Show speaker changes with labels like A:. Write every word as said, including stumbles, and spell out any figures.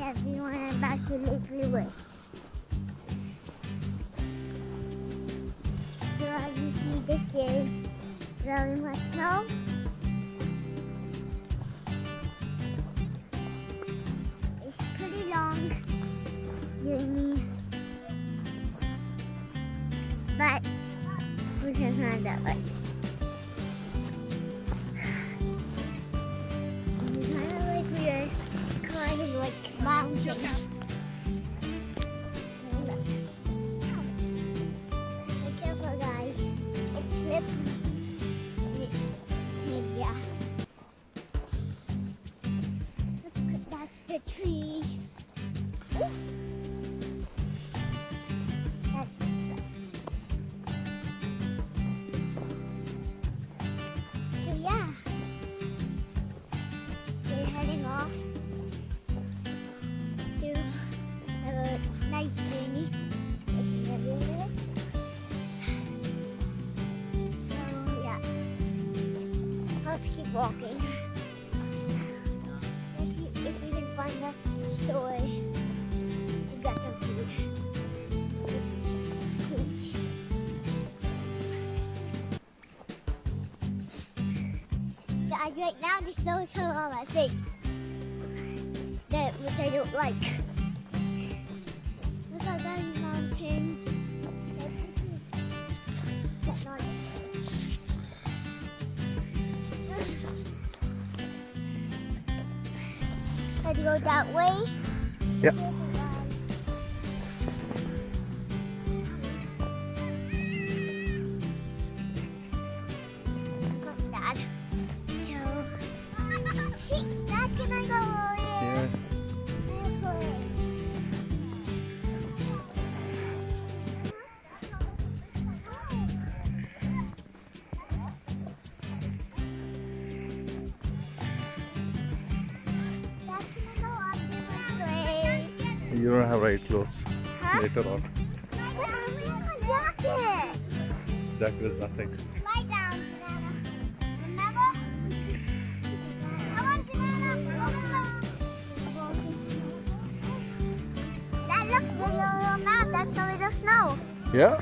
A: everyone, I'm back to Lake Louise. So as you see, this is very much snow. It's pretty long journey, but we can find that way. It's kind of like we're climbing like mountains. Be careful, guys. It's slippery. Yeah. Look, that's the tree. Ooh. That's good stuff. So yeah, we're heading off to have a nice journey. So yeah, let's keep walking. Let's see if we can find a store to get some food. Fruits. Guys, right now the snow is coming on my face, that which I don't like. Look at those mountains. Let's go that way.
B: Yeah.
A: Dad. So, see, Dad, can I go over here?
B: Yeah.
A: Dad, can I go up this way?
B: You don't have right clothes.
A: Huh?
B: Later on.
A: But I'm wearing my jacket.
B: Jacket is nothing.
A: Lie down, Banana. Remember? Come on, Banana. Dad, look, the yellow map. That's how we just snow.
B: Yeah.